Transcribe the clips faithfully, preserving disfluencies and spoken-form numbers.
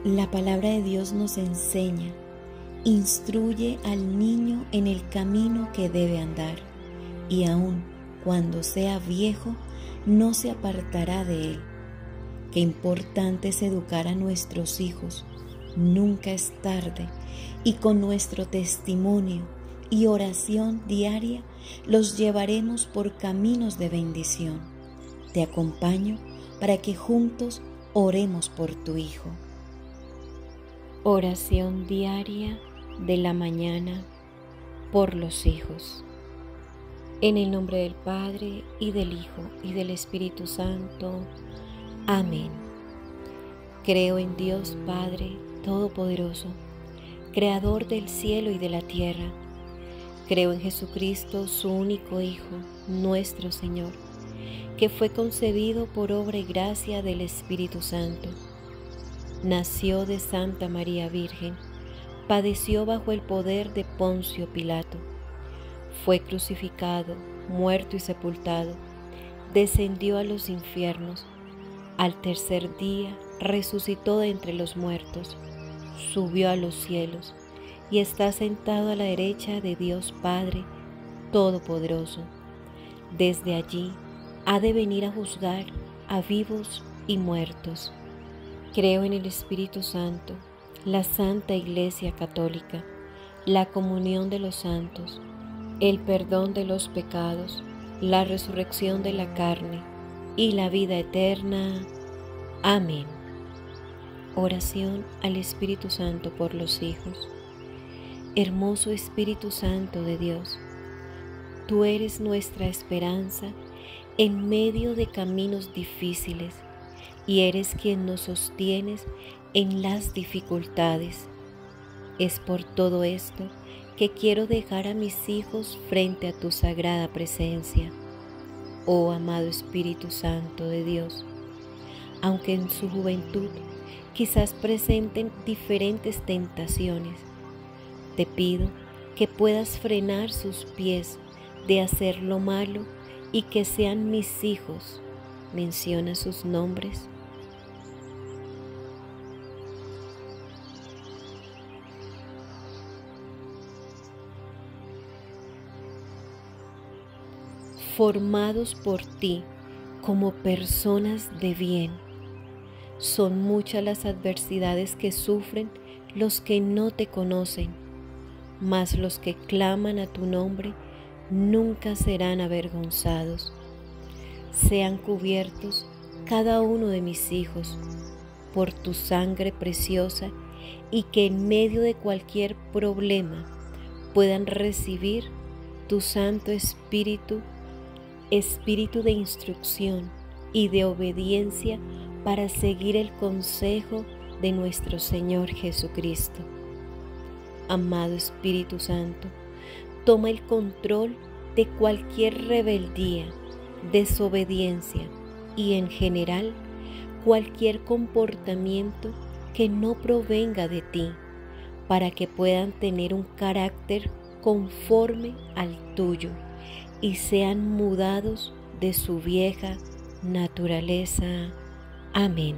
La palabra de Dios nos enseña: instruye al niño en el camino que debe andar, y aun cuando sea viejo, no se apartará de él. Qué importante es educar a nuestros hijos. Nunca es tarde, y con nuestro testimonio y oración diaria los llevaremos por caminos de bendición. Te acompaño para que juntos oremos por tu hijo. Oración diaria de la mañana por los hijos. En el nombre del Padre, y del Hijo, y del Espíritu Santo. Amén. Creo en Dios Padre Todopoderoso, Creador del cielo y de la tierra. Creo en Jesucristo, su único Hijo, nuestro Señor, que fue concebido por obra y gracia del Espíritu Santo. Nació de Santa María Virgen, padeció bajo el poder de Poncio Pilato, fue crucificado, muerto y sepultado, descendió a los infiernos, al tercer día resucitó de entre los muertos, subió a los cielos y está sentado a la derecha de Dios Padre Todopoderoso. Desde allí ha de venir a juzgar a vivos y muertos. Creo en el Espíritu Santo, la Santa Iglesia Católica, la comunión de los santos, el perdón de los pecados, la resurrección de la carne y la vida eterna. Amén. Oración al Espíritu Santo por los hijos. Hermoso Espíritu Santo de Dios, tú eres nuestra esperanza en medio de caminos difíciles, y eres quien nos sostienes en las dificultades. Es por todo esto que quiero dejar a mis hijos frente a tu sagrada presencia, oh amado Espíritu Santo de Dios. Aunque en su juventud quizás presenten diferentes tentaciones, te pido que puedas frenar sus pies de hacer lo malo y que sean mis hijos. Menciona sus nombres. Formados por ti como personas de bien. Son muchas las adversidades que sufren los que no te conocen, mas los que claman a tu nombre nunca serán avergonzados. Sean cubiertos cada uno de mis hijos por tu sangre preciosa, y que en medio de cualquier problema puedan recibir tu Santo Espíritu, Espíritu de instrucción y de obediencia para seguir el consejo de nuestro Señor Jesucristo. Amado Espíritu Santo, toma el control de cualquier rebeldía, desobediencia y en general cualquier comportamiento que no provenga de ti, para que puedan tener un carácter conforme al tuyo y sean mudados de su vieja naturaleza. Amén.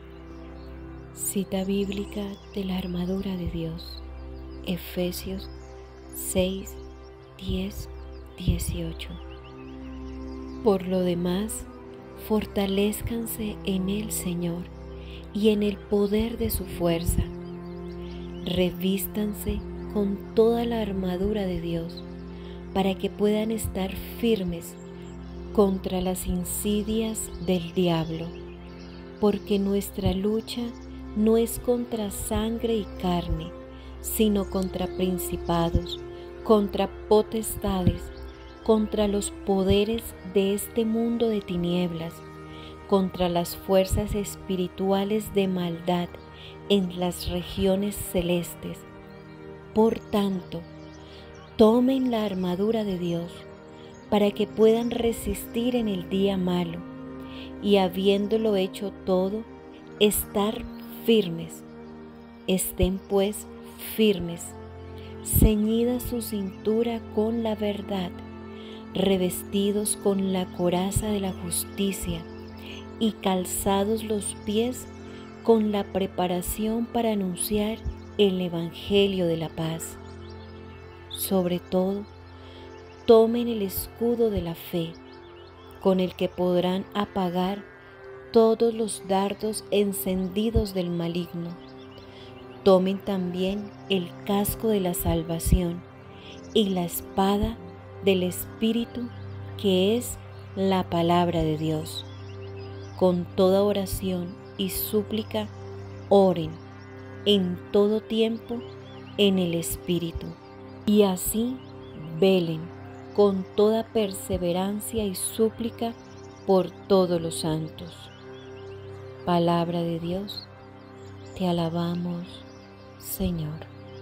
Cita bíblica de la armadura de Dios, Efesios seis, diez, dieciocho. Por lo demás, fortalézcanse en el Señor y en el poder de su fuerza. Revístanse con toda la armadura de Dios, para que puedan estar firmes contra las insidias del diablo, porque nuestra lucha no es contra sangre y carne, sino contra principados, contra potestades, contra los poderes de este mundo de tinieblas, contra las fuerzas espirituales de maldad en las regiones celestes. Por tanto, tomen la armadura de Dios para que puedan resistir en el día malo, y habiéndolo hecho todo, estar firmes. Estén pues firmes, ceñida su cintura con la verdad, revestidos con la coraza de la justicia y calzados los pies con la preparación para anunciar el Evangelio de la paz. Sobre todo, tomen el escudo de la fe, con el que podrán apagar todos los dardos encendidos del maligno. Tomen también el casco de la salvación y la espada del Espíritu, que es la palabra de Dios. Con toda oración y súplica, oren en todo tiempo en el Espíritu, y así velen con toda perseverancia y súplica por todos los santos. Palabra de Dios, te alabamos, Señor.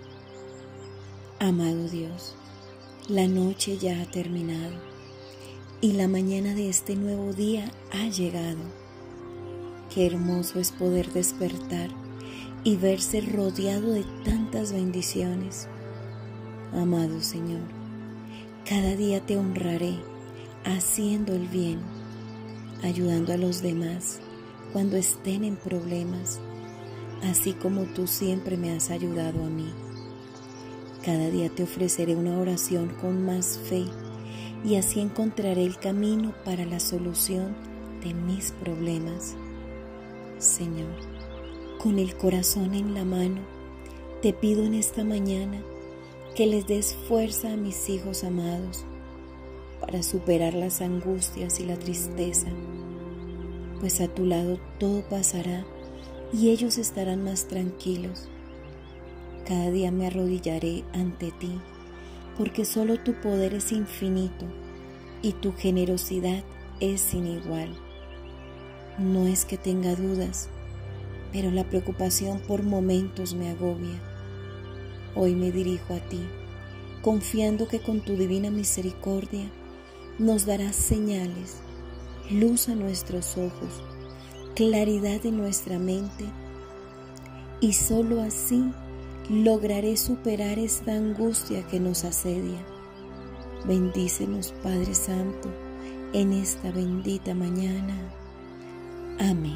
Amado Dios, la noche ya ha terminado y la mañana de este nuevo día ha llegado. Qué hermoso es poder despertar y verse rodeado de tantas bendiciones. Amado Señor, cada día te honraré haciendo el bien, ayudando a los demás cuando estén en problemas, así como tú siempre me has ayudado a mí. Cada día te ofreceré una oración con más fe y así encontraré el camino para la solución de mis problemas. Señor, con el corazón en la mano, te pido en esta mañana que les des fuerza a mis hijos amados para superar las angustias y la tristeza, pues a tu lado todo pasará y ellos estarán más tranquilos. Cada día me arrodillaré ante ti, porque solo tu poder es infinito y tu generosidad es sin igual. No es que tenga dudas, pero la preocupación por momentos me agobia. Hoy me dirijo a ti, confiando que con tu divina misericordia nos darás señales, luz a nuestros ojos, claridad en nuestra mente, y solo así lograré superar esta angustia que nos asedia. Bendícenos, Padre Santo, en esta bendita mañana. Amén.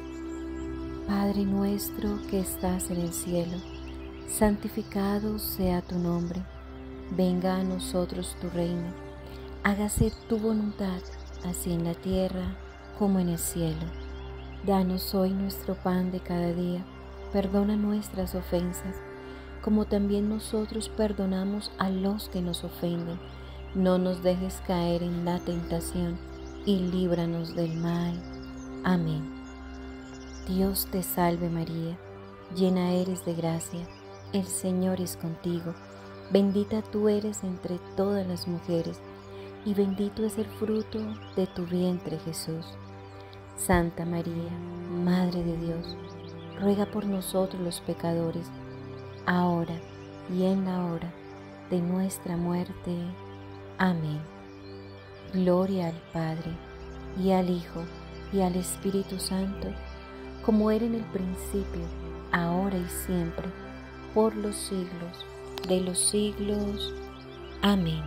Padre nuestro que estás en el cielo, santificado sea tu nombre. Venga a nosotros tu reino. Hágase tu voluntad, así en la tierra como en el cielo. Danos hoy nuestro pan de cada día. Perdona nuestras ofensas, como también nosotros perdonamos a los que nos ofenden. No nos dejes caer en la tentación y líbranos del mal. Amén. Dios te salve María, llena eres de gracia, el Señor es contigo. Bendita tú eres entre todas las mujeres, y bendito es el fruto de tu vientre Jesús. Santa María, Madre de Dios, ruega por nosotros los pecadores, ahora y en la hora de nuestra muerte. Amén. Gloria al Padre, y al Hijo, y al Espíritu Santo, como era en el principio, ahora y siempre, por los siglos de los siglos. Amén.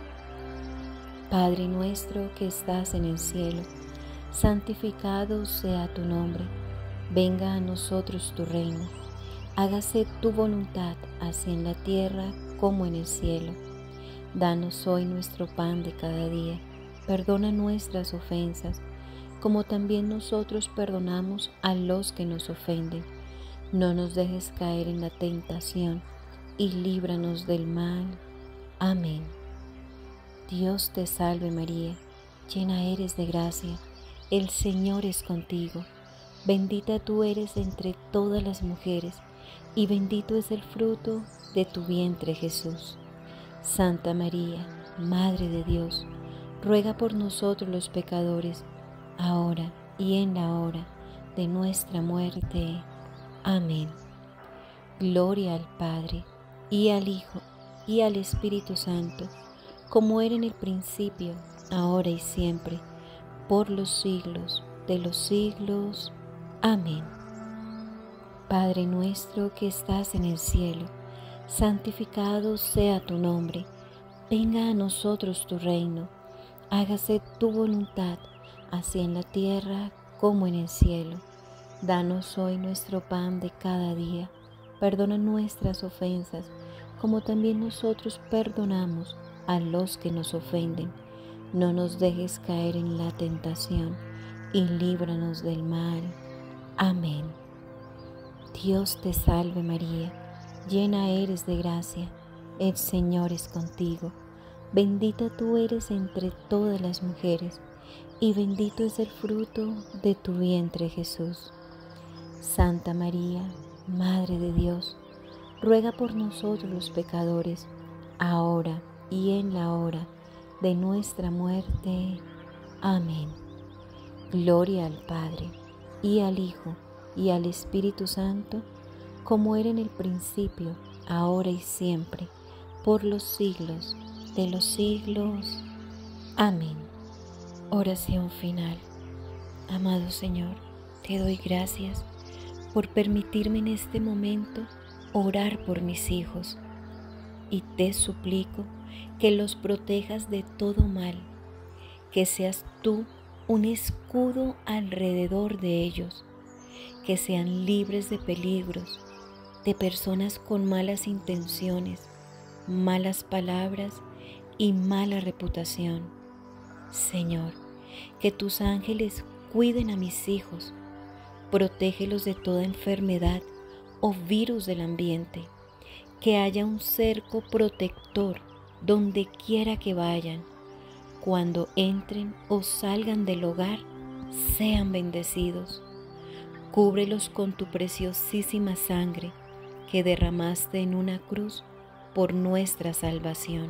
Padre nuestro que estás en el cielo, santificado sea tu nombre. Venga a nosotros tu reino. Hágase tu voluntad, así en la tierra como en el cielo. Danos hoy nuestro pan de cada día. Perdona nuestras ofensas, como también nosotros perdonamos a los que nos ofenden. No nos dejes caer en la tentación, y líbranos del mal. Amén. Dios te salve María, llena eres de gracia, el Señor es contigo. Bendita tú eres entre todas las mujeres, y bendito es el fruto de tu vientre Jesús. Santa María, Madre de Dios, ruega por nosotros los pecadores, ahora y en la hora de nuestra muerte. Amén. Gloria al Padre, y al Hijo, y al Espíritu Santo, como era en el principio, ahora y siempre, por los siglos de los siglos. Amén. Padre nuestro que estás en el cielo, santificado sea tu nombre. Venga a nosotros tu reino. Hágase tu voluntad, así en la tierra como en el cielo. Danos hoy nuestro pan de cada día. Perdona nuestras ofensas, como también nosotros perdonamos a los que nos ofenden. No nos dejes caer en la tentación y líbranos del mal. Amén. Dios te salve María, llena eres de gracia, el Señor es contigo. Bendita tú eres entre todas las mujeres, y bendito es el fruto de tu vientre Jesús. Santa María, Madre de Dios, ruega por nosotros los pecadores, ahora y en la hora de nuestra muerte. Amén. Gloria al Padre, y al Hijo, y al Espíritu Santo, como era en el principio, ahora y siempre, por los siglos de los siglos. Amén. Oración final. Amado Señor, te doy gracias por permitirme en este momento orar por mis hijos, y te suplico que los protejas de todo mal, que seas tú un escudo alrededor de ellos, que sean libres de peligros, de personas con malas intenciones, malas palabras y mala reputación. Señor, que tus ángeles cuiden a mis hijos, protégelos de toda enfermedad o virus del ambiente, que haya un cerco protector donde quiera que vayan. Cuando entren o salgan del hogar, sean bendecidos. Cúbrelos con tu preciosísima sangre que derramaste en una cruz por nuestra salvación.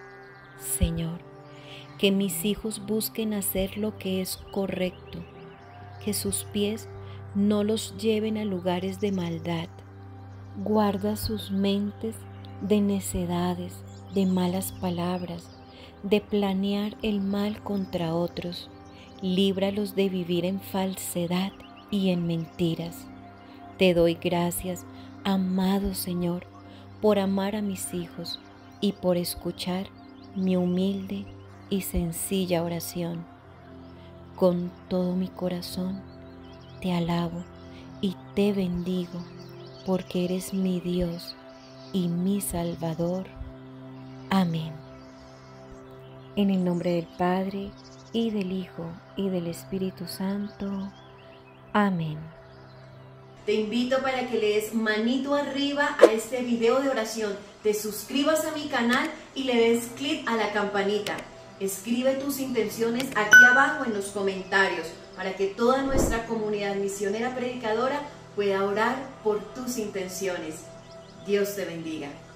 Señor, que mis hijos busquen hacer lo que es correcto, que sus pies no los lleven a lugares de maldad. Guarda sus mentes de necedades, de malas palabras, de planear el mal contra otros. Líbralos de vivir en falsedad y en mentiras. Te doy gracias, amado Señor, por amar a mis hijos y por escuchar mi humilde y sencilla oración. Con todo mi corazón te alabo y te bendigo, porque eres mi Dios y mi Salvador. Amén. En el nombre del Padre, y del Hijo, y del Espíritu Santo. Amén. Te invito para que le des manito arriba a este video de oración, te suscribas a mi canal y le des clic a la campanita. Escribe tus intenciones aquí abajo en los comentarios para que toda nuestra comunidad misionera predicadora pueda orar por tus intenciones. Dios te bendiga.